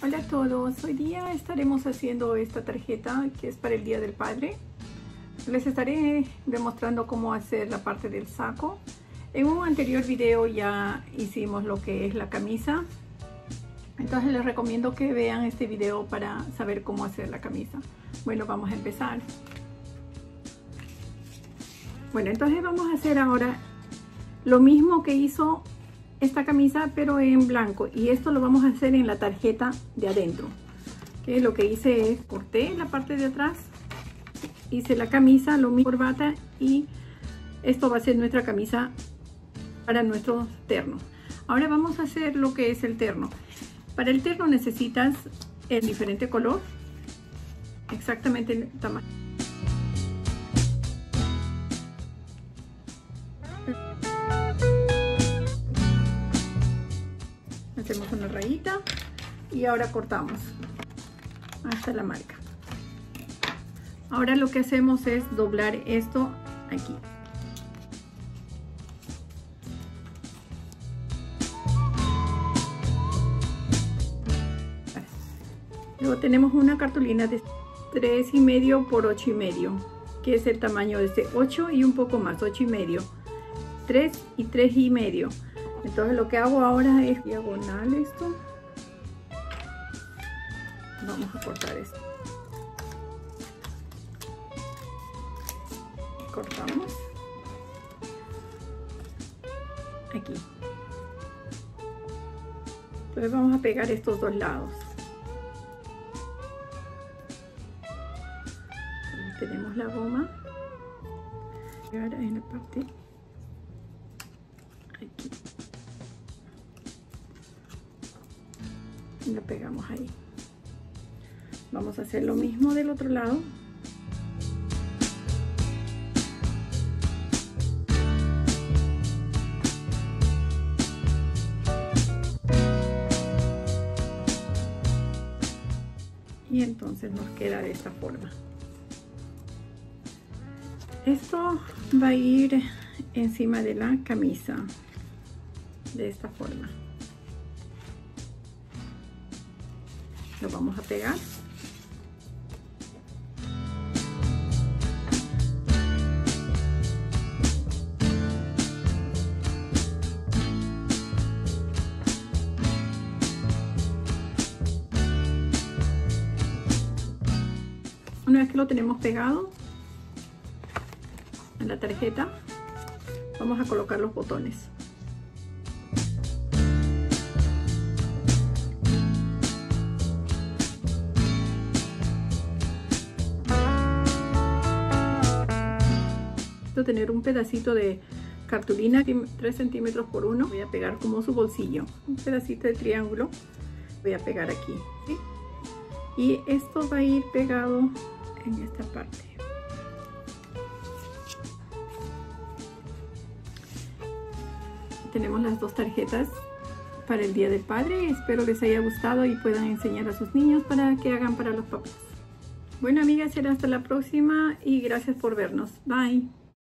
Hola a todos, hoy día estaremos haciendo esta tarjeta que es para el Día del Padre. Les estaré demostrando cómo hacer la parte del saco. En un anterior video ya hicimos lo que es la camisa, entonces les recomiendo que vean este video para saber cómo hacer la camisa. Bueno, vamos a empezar. Bueno, entonces vamos a hacer ahora lo mismo que hizo esta camisa pero en blanco, y esto lo vamos a hacer en la tarjeta de adentro. Que lo que hice es corté la parte de atrás, hice la camisa, lo mismo corbata, y esto va a ser nuestra camisa para nuestro terno. Ahora vamos a hacer lo que es el terno. Para el terno necesitas el diferente color, exactamente el tamaño. Hacemos una rayita y ahora cortamos hasta la marca. Ahora lo que hacemos es doblar esto aquí. Luego tenemos una cartulina de 3,5 por 8,5, que es el tamaño de este 8 y un poco más, 8,5, 3 y 3,5. Entonces lo que hago ahora es diagonal esto. Vamos a cortar esto. Cortamos aquí. Entonces vamos a pegar estos dos lados. Tenemos la goma. Pegar en la parte aquí. Y lo pegamos ahí. Vamos a hacer lo mismo del otro lado. Y entonces nos queda de esta forma. Esto va a ir encima de la camisa de esta forma. Lo vamos a pegar. Una vez que lo tenemos pegado en la tarjeta, vamos a colocar los botones. Tener un pedacito de cartulina 3 centímetros por 1, voy a pegar como su bolsillo, un pedacito de triángulo, voy a pegar aquí, ¿sí? Y esto va a ir pegado en esta parte. Tenemos las dos tarjetas para el Día del Padre. Espero les haya gustado y puedan enseñar a sus niños para que hagan para los papás. Bueno, amigas, será hasta la próxima y gracias por vernos. Bye.